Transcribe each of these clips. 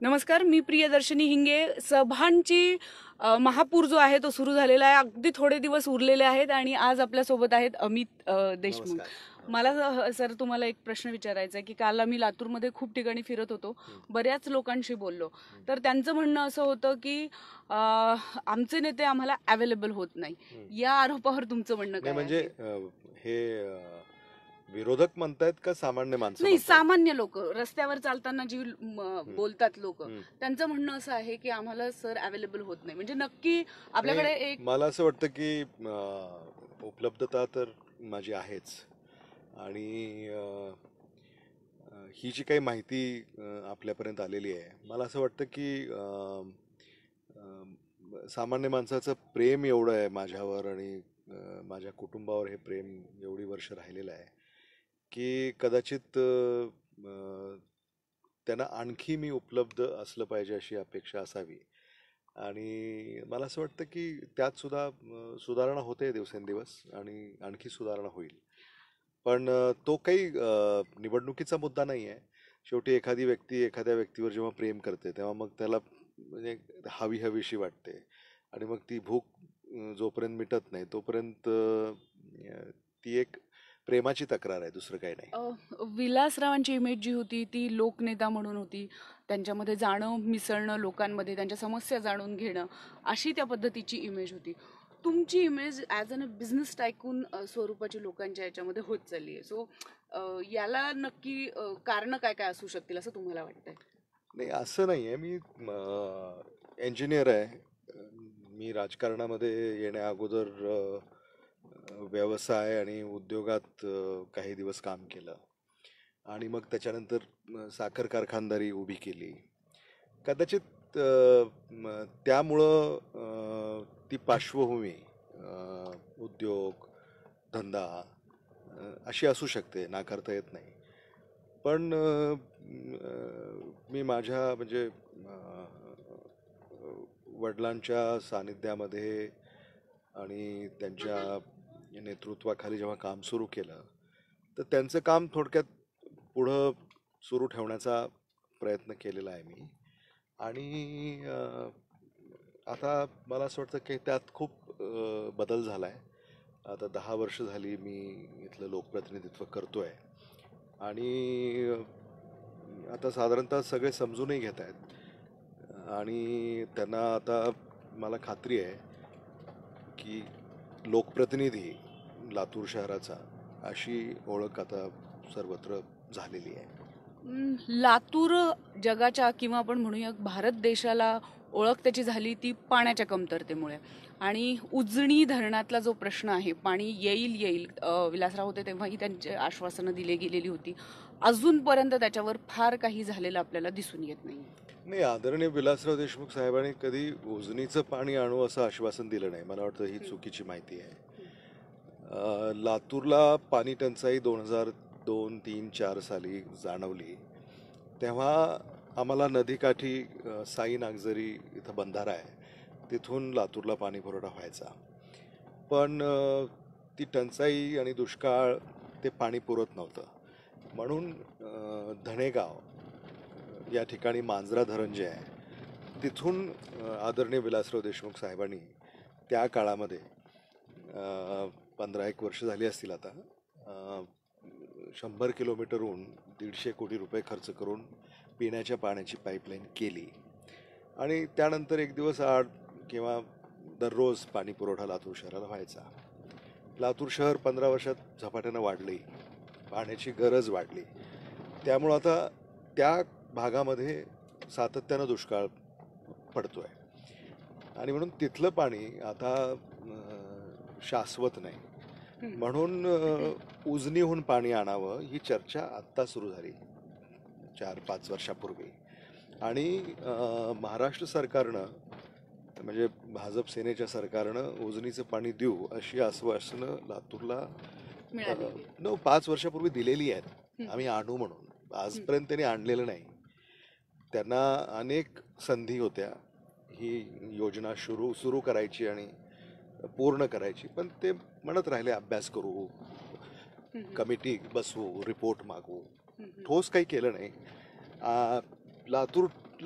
नमस्कार, मी प्रियदर्शनी हिंगे. सभांची महापूर जो आहे तो सुरू झालेला आहे. अगदी थोडे दिवस उरलेले आहेत आणि आज आपल्यासोबत आहेत अमित देशमुख. मला सर तुम्हाला एक प्रश्न विचारायचा आहे की काल आम्ही लातूरमध्ये खूप ठिकाणी फिरत होतो, बऱ्याच लोकांशी बोललो, तर त्यांचं म्हणणं असं होतं की आमचे नेते आम्हाला अवेलेबल होत नाही. या आरोपावर तुमचं म्हणणं काय? म्हणजे हे विरोधक म्हणतायत का सामान्य माणसं? नाही, सामान्य लोक रस्त्यावर चालताना जी बोलतात लोक, त्यांचं म्हणणं असं आहे की आम्हाला सर अवेलेबल होत नाही. म्हणजे नक्की आपल्याकडे एक मला असं वाटतं की उपलब्धता तर माझी आहेच आणि ही जी काही माहिती आपल्यापर्यंत आलेली आहे, मला असं वाटतं की सामान्य माणसाचं प्रेम एवढं आहे माझ्यावर आणि माझ्या कुटुंबावर हे प्रेम एवढी वर्ष राहिलेलं आहे की कदाचित त्यांना आणखी मी उपलब्ध असलं पाहिजे अशी अपेक्षा असावी. आणि मला असं वाटतं की त्यात सुद्धा सुधारणा होते दिवसेंदिवस आणि आणखी सुधारणा होईल. पण तो काही निवडणुकीचा मुद्दा नाही आहे. शेवटी एखादी व्यक्ती एखाद्या व्यक्तीवर जेव्हा प्रेम करते तेव्हा मग त्याला म्हणजे हवी हवीशी वाटते आणि मग ती भूक जोपर्यंत मिटत नाही तोपर्यंत ती एक प्रेमाची तक्रार आहे, दुसरं काही नाही. विलासरावांची इमेज जी होती ती लोकनेता म्हणून होती. त्यांच्यामध्ये जाणं, मिसळणं, लोकांमध्ये त्यांच्या समस्या जाणून घेणं, अशी त्या पद्धतीची इमेज होती. तुमची image as an a business tycoon स्वरूपाची लोकांच्या याच्यामध्ये होत चालली आहे. सो याला नक्की कारणं काय काय असू शकतील असं तुम्हाला वाटतंय? नाही, असं नाही आहे. मी इंजिनियर आहे. मी राजकारणामध्ये येण्या अगोदर व्यवसाय आणि उद्योगात काही दिवस काम केलं आणि मग त्याच्यानंतर साखर कारखानदारी उभी केली. कदाचित त्यामुळं ती पार्श्वभूमी उद्योग धंदा अशी असू शकते, नाकारता येत नाही. पण मी माझ्या म्हणजे वडिलांच्या सानिध्यामध्ये आणि त्यांच्या नेतृत्वाखाली जेव्हा काम सुरू केलं तर त्यांचं काम थोडक्यात पुढं सुरू ठेवण्याचा प्रयत्न केलेला आहे मी. आणि आता मला असं वाटतं की त्यात खूप बदल झाला आहे. आता 10 वर्ष झाली मी इथलं लोकप्रतिनिधित्व करतोय आणि आता साधारणतः सगळे समजूनही घेत आहेत आणि त्यांना आता मला खात्री आहे की लोकप्रतिनिधी लातूर शहराचा अशी ओळख आता सर्वत्र झालेली आहे. लातूर जगाच्या किंवा आपण म्हणूया भारत देशाला ओळख त्याची झाली ती पाण्याच्या कमतरतेमुळे. आणि उजनी धरणातला जो प्रश्न आहे, पाणी येईल विलासराव होते तेव्हाही त्यांची आश्वासनं दिली गेलेली होती. अजूनपर्यंत त्याच्यावर फार काही झालेलं आपल्याला दिसून येत नाही. आदरणीय विलासराव देशमुख साहेबांनी कधी उजनीचं पाणी आणू असं आश्वासन दिलं नाही. मला वाटतं ही चुकीची माहिती आहे. लातूरला पाणी टंचाई 2002, 3, 4 साली जाणवली तेव्हा आम्हाला नदीकाठी साई नागझरी इथं बंधारा आहे, तिथून लातूरला पाणी पुरवठा व्हायचा. पण ती टंचाई आणि दुष्काळ ते पाणी पुरत नव्हतं. म्हणून धणेगाव या ठिकाणी मांजरा धरण जे आहे तिथून आदरणीय विलासराव देशमुख साहेबांनी त्या काळामध्ये 15-1 वर्ष झाली असतील आता, 100 किलोमीटरहून 150 कोटी रुपये खर्च करून पिण्याच्या पाण्याची पाईपलाईन केली. आणि त्यानंतर एक दिवस आड किंवा दररोज पाणी पुरवठा लातूर शहराला व्हायचा. लातूर शहर 15 वर्षात झपाट्यानं वाढली, पाण्याची गरज वाढली. त्यामुळं आता त्या भागामध्ये सातत्यानं दुष्काळ पडतोय आणि म्हणून तिथलं पाणी आता शाश्वत नाही. म्हणून उजनीहून पाणी आणावं ही चर्चा आत्ता सुरू झाली 4-5 वर्षापूर्वी. आणि महाराष्ट्र सरकारनं म्हणजे भाजप सेनेच्या सरकारनं उजनीचं पाणी देऊ अशी आश्वासनं लातूरला 5 वर्षापूर्वी दिलेली आहेत. आम्ही आणू म्हणून. आजपर्यंत त्यांनी आणलेलं नाही. त्यांना अनेक संधी होत्या ही योजना सुरू करायची आणि पूर्ण करायची, पण ते म्हणत राहिले अभ्यास करू, कमिटी बसवू, रिपोर्ट मागवू. ठोस काही केलं नाही. लातूरला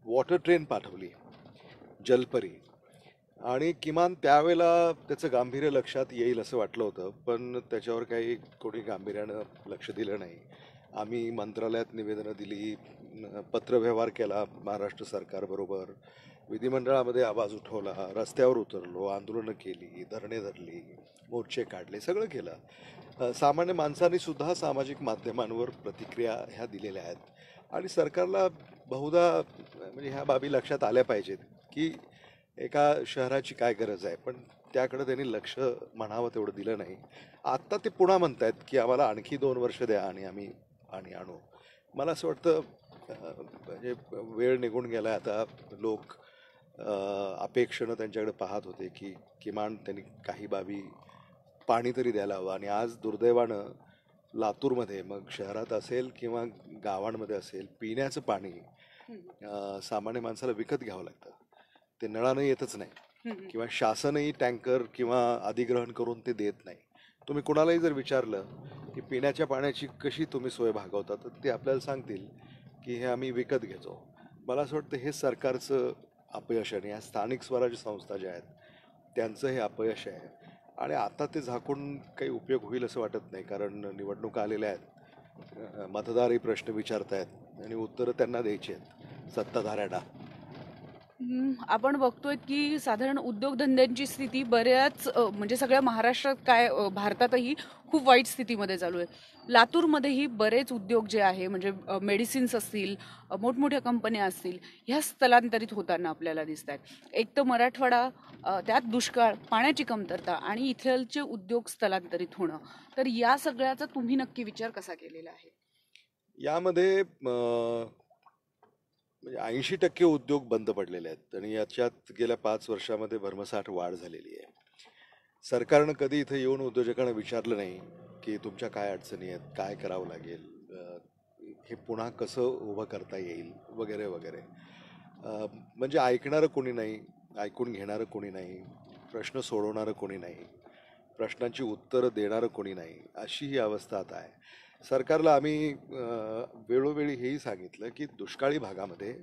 वॉटर ट्रेन पाठवली, जलपरी, आणि किमान त्यावेळेला त्याचं गांभीर्य लक्षात येईल असं वाटलं होतं, पण त्याच्यावर काही कोणी गांभीर्यानं लक्ष दिलं नाही. आम्ही मंत्रालयात निवेदनं दिली, पत्रव्यवहार केला महाराष्ट्र सरकारबरोबर, विधिमंडळामध्ये आवाज उठवला, रस्त्यावर उतरलो, आंदोलनं केली, धरणे धरली, मोर्चे काढले, सगळं केलं. सामान्य माणसांनी सुद्धा सामाजिक माध्यमांवर प्रतिक्रिया ह्या दिलेल्या आहेत आणि सरकारला बहुधा म्हणजे ह्या बाबी लक्षात आल्या पाहिजेत की एका शहराची काय गरज आहे, पण त्याकडे त्यांनी लक्ष म्हणावं तेवढं दिलं नाही. आत्ता ते पुन्हा म्हणतायत की आम्हाला आणखी 2 वर्ष द्या आणि आम्ही पाणी आणू. मला असं वाटतं म्हणजे वेळ निघून गेला, आता लोक अपेक्षेनं त्यांच्याकडे पाहत होते की किमान त्यांनी काही बाबी पाणी तरी द्यायला हवं. आणि आज दुर्दैवानं लातूरमध्ये, मग शहरात असेल किंवा गावांमध्ये असेल, पिण्याचं पाणी सामान्य माणसाला विकत घ्यावं लागतं. ते नळानं येतच नाही किंवा शासनही टँकर किंवा अधिग्रहण करून ते देत नाही. तुम्ही कुणालाही जर विचारलं की पिण्याच्या पाण्याची कशी तुम्ही सोय भागवता, तर ते आपल्याला सांगतील की हे आम्ही विकत घेतो. मला असं वाटतं हे सरकारचं अपयश आणि या स्थानिक स्वराज्य संस्था ज्या आहेत त्यांचं हे अपयश आहे. आणि आता ते झाकून काही उपयोग होईल असं वाटत नाही, कारण निवडणुका आलेल्या आहेत, मतदारही प्रश्न विचारतायत आणि उत्तरं त्यांना द्यायची आहेत सत्ताधाऱ्यांना. आपण बघतोय की साधारण उद्योगधंद्यांची स्थिती बऱ्याच म्हणजे सगळ्या महाराष्ट्रात काय भारतातही खूप वाईट स्थितीमध्ये चालू आहे. लातूरमध्येही बरेच उद्योग जे आहे म्हणजे मेडिसिन्स असतील, मोठमोठ्या कंपन्या असतील, ह्या स्थलांतरित होताना आपल्याला दिसत आहेत. एक तर मराठवाडा, त्यात दुष्काळ, पाण्याची कमतरता आणि इथलचे उद्योग स्थलांतरित होणं. तर या सगळ्याचा तुम्ही नक्की विचार कसा केलेला आहे? यामध्ये म्हणजे 80% उद्योग बंद पडलेले आहेत आणि याच्यात गेल्या 5 वर्षामध्ये भरमसाठ वाढ झालेली आहे. सरकारनं कधी इथं येऊन उद्योजकांना विचारलं नाही की तुमच्या काय अडचणी आहेत, काय करावं लागेल, हे पुन्हा कसं उभं करता येईल वगैरे वगैरे. म्हणजे ऐकणारं कोणी नाही, ऐकून घेणारं कोणी नाही, प्रश्न सोडवणारं कोणी नाही, प्रश्नांची उत्तरं देणारं कोणी नाही, अशी ही अवस्था आता आहे. सरकारला आम्ही वेळोवेळी हेही सांगितलं की दुष्काळी भागामध्ये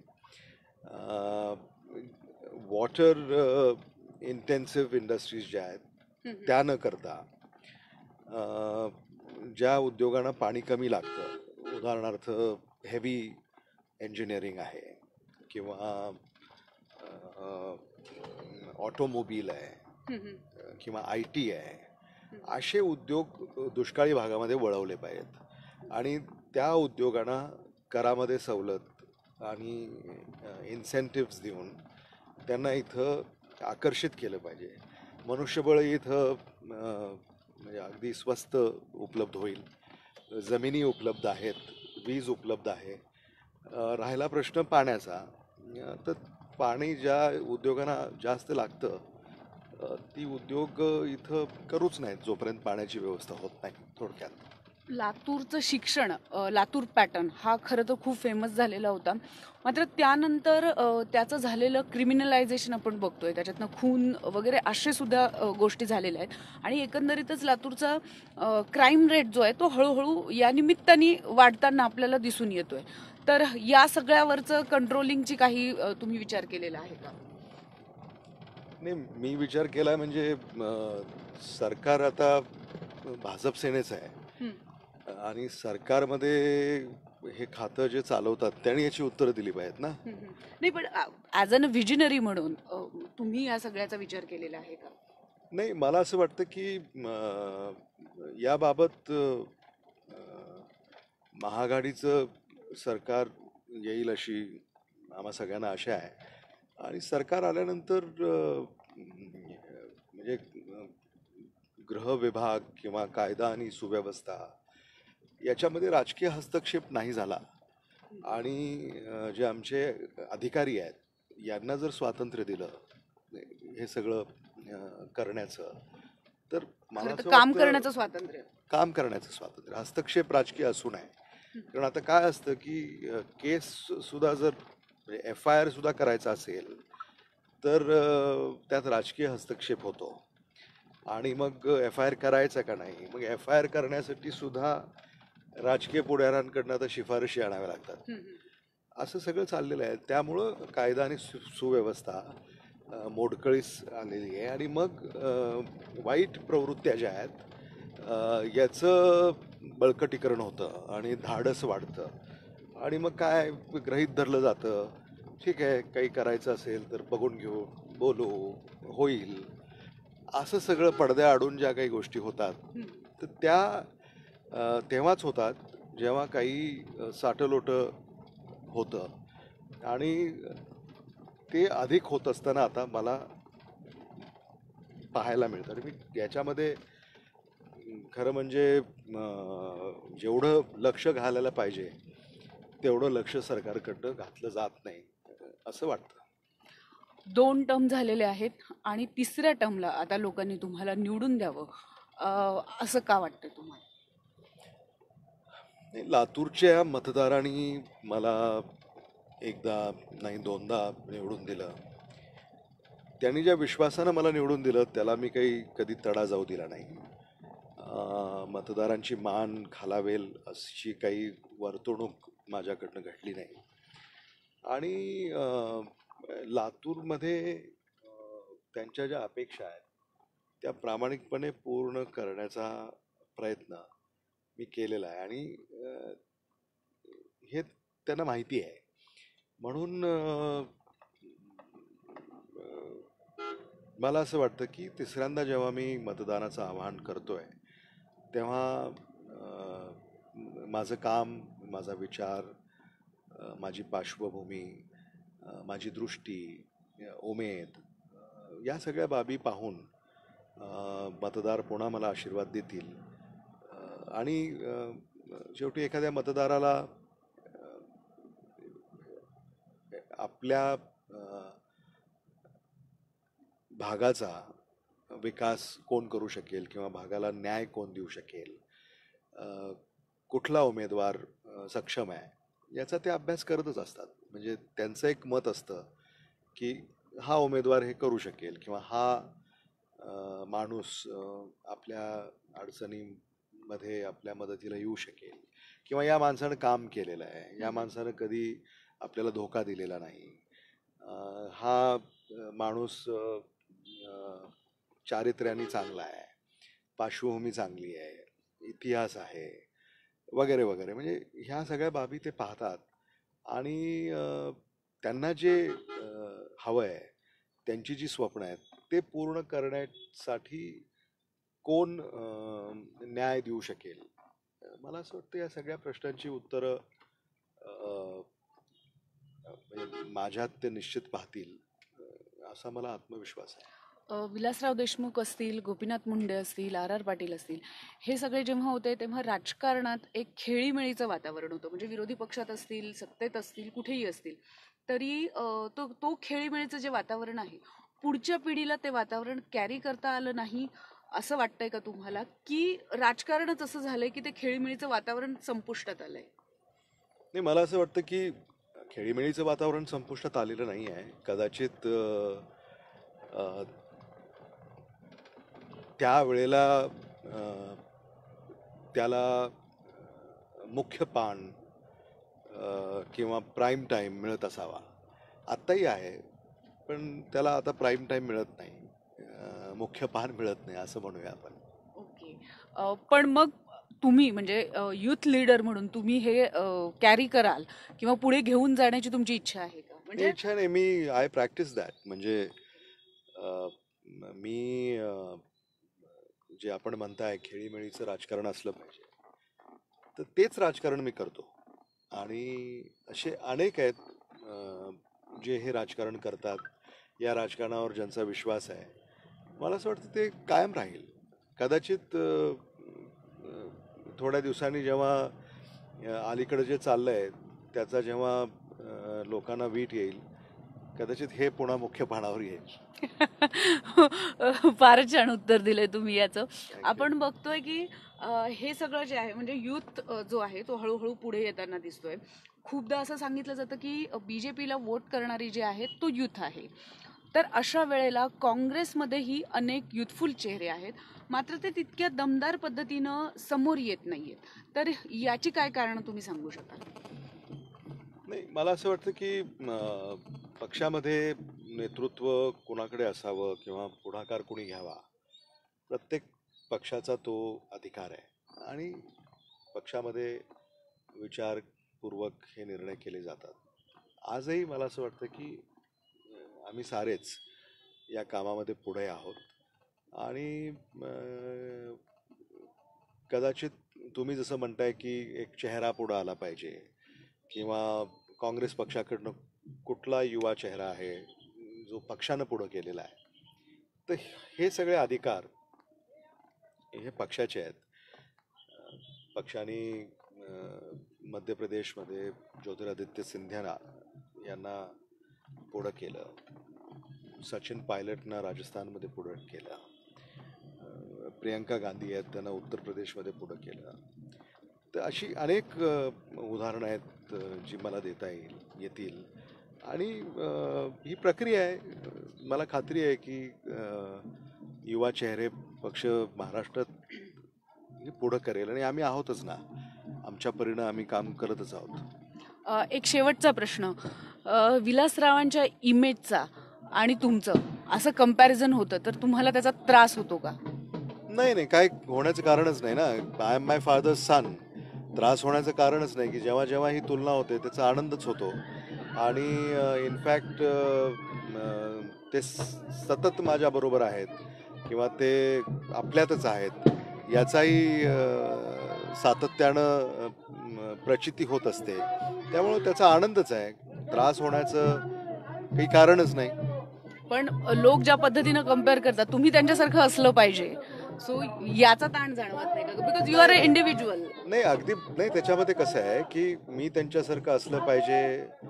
वॉटर इंटेन्सिव्ह इंडस्ट्रीज ज्या आहेत त्या न करता ज्या उद्योगांना पाणी कमी लागतं, उदाहरणार्थ हेवी इंजिनिअरिंग आहे किंवा ऑटोमोबाईल आहे किंवा IT आहे, असे उद्योग दुष्काळी भागामध्ये वळवले पाहिजेत आणि त्या उद्योगांना करामध्ये सवलत आणि इन्सेंटिव्स देऊन त्यांना इथं आकर्षित केलं पाहिजे. मनुष्यबळ इथं म्हणजे अगदी स्वस्त उपलब्ध होईल, जमिनी उपलब्ध आहेत, वीज उपलब्ध आहे. राहिला प्रश्न पाण्याचा, तर पाणी ज्या उद्योगांना जास्त लागतं ती उद्योग इथं करूच नाहीत जोपर्यंत पाण्याची व्यवस्था होत नाही. थोडक्यात लातूरचं शिक्षण, लातूर पॅटर्न हा खरं तर खूप फेमस झालेला होता. मात्र त्यानंतर त्याचं झालेलं क्रिमिनलायझेशन आपण बघतोय, त्याच्यातनं खून वगैरे असे सुद्धा गोष्टी झालेल्या आहेत आणि एकंदरीतच लातूरचा क्राईम रेट जो आहे तो हळूहळू या निमित्ताने वाढताना आपल्याला दिसून येतोय. तर या सगळ्यावरचं कंट्रोलिंगची काही तुम्ही विचार केलेला आहे का? नाही, मी विचार केला म्हणजे सरकार आता भाजप सेनेचं आहे आणि सरकारमध्ये हे खातं जे चालवतात त्यांनी याची उत्तरं दिली पाहिजेत ना. नाही, पण ॲज अन व्हिजनरी म्हणून तुम्ही या सगळ्याचा विचार केलेला आहे का? नाही, मला असं वाटतं की याबाबत महाआघाडीचं सरकार येईल अशी आम्हा सगळ्यांना आशा आहे आणि सरकार आल्यानंतर म्हणजे गृह विभाग किंवा कायदा आणि सुव्यवस्था याच्यामध्ये राजकीय हस्तक्षेप नाही झाला आणि जे आमचे अधिकारी आहेत यांना जर स्वातंत्र्य दिलं हे सगळं करण्याचं, तर मला असं काम वाटतं करण्याचं स्वातंत्र्य, काम करण्याचं स्वातंत्र्य, हस्तक्षेप राजकीय असू नये. कारण आता काय असतं की केस सुद्धा जर FIR सुद्धा करायचा असेल तर त्यात राजकीय हस्तक्षेप होतो आणि मग FIR करायचा का नाही, मग FIR करण्यासाठी सुद्धा राजकीय पुढाऱ्यांकडनं आता शिफारशी आणाव्या लागतात. असं सगळं चाललेलं आहे. त्यामुळं कायदा आणि सुव्यवस्था मोडकळीस आलेली आहे आणि मग वाईट प्रवृत्त्या ज्या आहेत याचं बळकटीकरण होतं आणि धाडस वाढतं आणि मग काय गृहीत धरलं जातं, ठीक आहे काही करायचं असेल तर बघून घेऊ, बोलू, होईल, असं सगळं पडद्याआडून ज्या काही गोष्टी होतात तर त्या तेव्हाच होतात जेव्हा काही साटलोटं होतं आणि ते अधिक होत असताना आता मला पाहायला मिळतं. आणि मी याच्यामध्ये खरं म्हणजे जेवढं लक्ष घालायला पाहिजे तेवढं लक्ष सरकारकडनं घातलं जात नाही असं वाटतं. 2 टर्म झालेले आहेत आणि तिसऱ्या टर्मला आता लोकांनी तुम्हाला निवडून द्यावं असं का वाटतं तुम्हाला? लातूरच्या मतदारांनी मला एकदा नाही दोनदा निवडून दिलं. त्यांनी ज्या विश्वासानं मला निवडून दिलं त्याला मी काही कधी तडा जाऊ दिला नाही. मतदारांची मान खालावेल अशी काही वर्तणूक माझ्याकडनं घडली नाही. आणि लातूरमध्ये त्यांच्या ज्या अपेक्षा आहेत त्या प्रामाणिकपणे पूर्ण करण्याचा प्रयत्न मी केलेला आहे आणि हे त्यांना माहिती आहे. म्हणून मला असं वाटतं की तिसऱ्यांदा जेव्हा मी मतदानाचं आवाहन करतोय तेव्हा माझं काम, माझा विचार, माझी पार्श्वभूमी, माझी दृष्टी, उमेद या सगळ्या बाबी पाहून मतदार पुन्हा मला आशीर्वाद देतील. आणि शेवटी एखाद्या मतदाराला आपल्या भागाचा विकास कोण करू शकेल किंवा भागाला न्याय कोण देऊ शकेल, कुठला उमेदवार सक्षम आहे याचा ते अभ्यास करतच असतात. म्हणजे त्यांचं एक मत असतं की हा उमेदवार हे करू शकेल किंवा हा माणूस आपल्या अडचणीमध्ये आपल्या मदतीला येऊ शकेल किंवा या माणसानं काम केलेलं आहे, या माणसानं कधी आपल्याला धोका दिलेला नाही, हा माणूस चारित्र्याने चांगला आहे, पार्श्वभूमी चांगली आहे, इतिहास आहे वगैरे वगैरे. म्हणजे ह्या सगळ्या बाबी ते पाहतात आणि त्यांना जे हवं आहे, त्यांची जी स्वप्न आहेत ते पूर्ण करण्यासाठी कोण न्याय देऊ शकेल. मला असं वाटतं या सगळ्या प्रश्नांची उत्तरं माझ्यात ते निश्चित पाहतील असा मला आत्मविश्वास आहे. विलासराव देशमुख असतील, गोपीनाथ मुंडे असतील, R.R. पाटील असतील, हे सगळे जेव्हा होते तेव्हा राजकारणात एक खेळीमेळीचं वातावरण होतं. म्हणजे विरोधी पक्षात असतील, सत्तेत असतील, कुठेही असतील तरी तो खेळीमेळीचं जे वातावरण आहे पुढच्या पिढीला ते वातावरण कॅरी करता आलं नाही असं वाटतंय का तुम्हाला, की राजकारणच असं झालंय की ते खेळीमेळीचं वातावरण संपुष्टात आलंय? नाही, मला असं वाटतं की खेळीमेळीचं वातावरण संपुष्टात आलेलं नाही आहे. कदाचित त्यावेळेला त्याला मुख्य पान किंवा प्राईम टाईम मिळत असावा. आत्ताही आहे पण त्याला आता प्राईम टाईम मिळत नाही, मुख्य पान मिळत नाही असं म्हणूया आपण. ओके. पण मग तुम्ही म्हणजे युथ लीडर म्हणून तुम्ही हे कॅरी कराल किंवा पुढे घेऊन जाण्याची तुमची इच्छा आहे का? म्हणजे इच्छा नाही, मी आय प्रॅक्टिस दॅट. म्हणजे मी जे आपण म्हणताय खेळीमेळीचं राजकारण असलं पाहिजे तर तेच राजकारण मी करतो. आणि असे अनेक आहेत जे हे राजकारण करतात, या राजकारणावर ज्यांचा विश्वास आहे. मला असं वाटतं ते कायम राहील. कदाचित थोड्या दिवसांनी जेव्हा अलीकडे जे चाललं आहे त्याचा जेव्हा लोकांना वीट येईल कदाचित हे पुन्हा मुख्य पानावर येईल. फारच छान उत्तर दिलंय तुम्ही याचं. आपण बघतोय की हे सगळं जे आहे म्हणजे युथ जो आहे तो हळूहळू पुढे येताना दिसतोय. खूपदा असं सांगितलं जातं की BJPला वोट करणारी जे आहेत तो युथ आहे. तर अशा वेळेला काँग्रेसमध्येही अनेक युथफुल चेहरे आहेत, मात्र ते तितक्या दमदार पद्धतीनं समोर येत नाहीयेत. तर याची काय कारण तुम्ही सांगू शकाल? नाही, मला असं वाटतं की पक्षामध्ये नेतृत्व कोणाकडे असावं किंवा पुढाकार कोणी घ्यावा, प्रत्येक पक्षाचा तो अधिकार आहे आणि पक्षामध्ये विचारपूर्वक हे निर्णय केले जातात. आजही मला असं वाटतं की आम्ही सारेच या कामामध्ये पुढे आहोत आणि कदाचित तुम्ही जसं म्हणताय की एक चेहरा पुढं आला पाहिजे किंवा काँग्रेस पक्षाकडनं कुठला युवा चेहरा आहे जो पक्षानं पुढं केलेला आहे, तर हे सगळे अधिकार हे पक्षाचे आहेत. पक्षाने मध्य प्रदेशमध्ये ज्योतिरादित्य सिंधिया यांना पुढं केलं, सचिन पायलटनं राजस्थानमध्ये पुढं केलं, प्रियंका गांधी आहेत त्यांना उत्तर प्रदेशमध्ये पुढं केलं. तर अशी अनेक उदाहरणं आहेत जी मला देता येतील आणि ही प्रक्रिया आहे. मला खात्री आहे की युवा चेहरे पक्ष महाराष्ट्रात हे पुढं करेल आणि आम्ही आहोतच ना, आमच्या परीनं आम्ही काम करतच आहोत. एक शेवटचा प्रश्न, विलासरावांच्या इमेजचा आणि तुमचं असं कंपॅरिझन होतं तर तुम्हाला त्याचा त्रास होतो का? नाही, काय होण्याचं कारणच नाही ना. I am my father's son. त्रास होण्याचं कारणच नाही की जेव्हा जेव्हा ही तुलना होते त्याचा आनंदच होतो आणि इनफॅक्ट ते सतत माझ्याबरोबर आहेत किंवा ते आपल्यातच आहेत याचाही सातत्यानं प्रचिती होत असते. त्यामुळे त्याचा आनंदच आहे. त्रास होण्याचं काही कारणच नाही. पण लोक ज्या पद्धतीनं कम्पेअर करतात, तुम्ही त्यांच्यासारखं असलं पाहिजे, सो याचा ताण जाणवत नाही का? Because you are a individual. नाही, अगदी नाही. त्याच्यामध्ये कसं आहे की मी त्यांच्यासारखं असलं पाहिजे.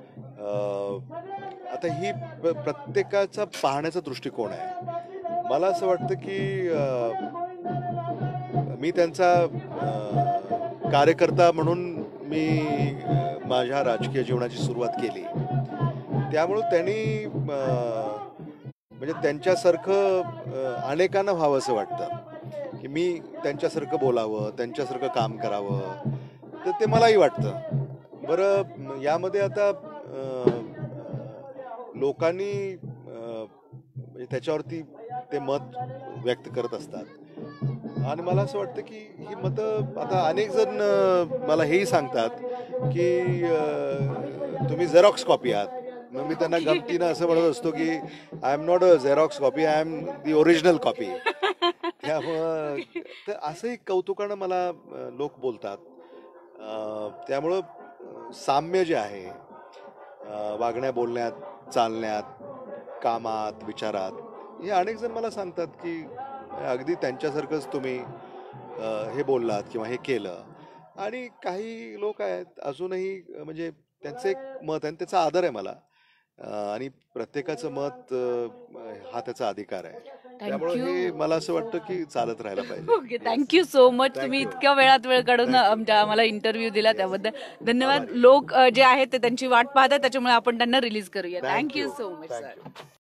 आता ही प्रत्येकाचा पाहण्याचा दृष्टिकोन आहे. मला असं वाटतं की मी त्यांचा कार्यकर्ता म्हणून मी माझ्या राजकीय जीवनाची सुरुवात केली. त्यामुळं त्यांनी म्हणजे त्यांच्यासारखं अनेकांना व्हावं असं वाटतं की मी त्यांच्यासारखं बोलावं, त्यांच्यासारखं काम करावं. तर ते मलाही वाटतं. बरं, यामध्ये आता लोकांनी म्हणजे त्याच्यावरती ते मत व्यक्त करत असतात आणि मला असं वाटतं की ही मतं आता अनेक जण मला हेही सांगतात की तुम्ही झेरॉक्स कॉपी आहात. मग मी त्यांना गमतीनं असं म्हणत असतो की I am not a xerox copy, I am the original copy. त्यामुळं तर असंही कौतुकानं मला लोक बोलतात. त्यामुळं साम्य जे आहे वागण्या बोलण्यात, चालण्यात, कामात, विचारात, हे अनेक जण मला सांगतात की अगदी त्यांच्यासारखंच तुम्ही हे बोललात किंवा हे केलं. आणि काही लोक आहेत अजूनही म्हणजे त्यांचं एक मत आहे आणि त्याचा आदर आहे मला. आणि प्रत्येकाचं मत हा त्याचा अधिकार आहे. त्यामुळे हे मला असं वाटतं की चालत राहायला पाहिजे. Okay, thank you so much. तुम्ही इतक्या वेळात वेळ काढून आम्हाला इंटरव्ह्यू दिला त्याबद्दल धन्यवाद. लोक जे आहेत ते त्यांची वाट पाहतात, त्याच्यामुळे आपण त्यांना रिलीज करूया. Thank you so much sir.